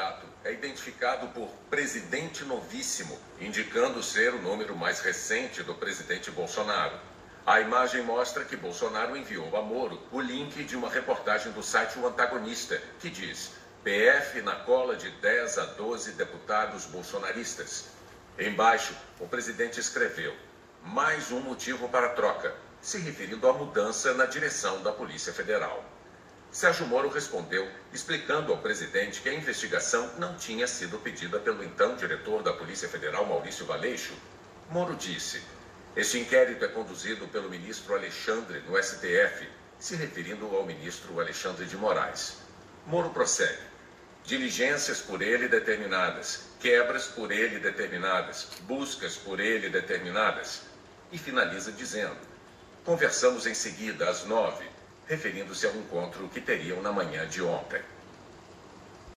candidato é identificado por Presidente Novíssimo, indicando ser o número mais recente do presidente Bolsonaro. A imagem mostra que Bolsonaro enviou a Moro o link de uma reportagem do site O Antagonista, que diz: PF na cola de 10 a 12 deputados bolsonaristas. Embaixo, o presidente escreveu: mais um motivo para a troca, se referindo à mudança na direção da Polícia Federal. Sérgio Moro respondeu, explicando ao presidente que a investigação não tinha sido pedida pelo então diretor da Polícia Federal, Maurício Valeixo. Moro disse: este inquérito é conduzido pelo ministro Alexandre no STF, se referindo ao ministro Alexandre de Moraes. Moro prossegue: diligências por ele determinadas, quebras por ele determinadas, buscas por ele determinadas. E finaliza dizendo: conversamos em seguida às 9, referindo-se ao encontro que teriam na manhã de ontem.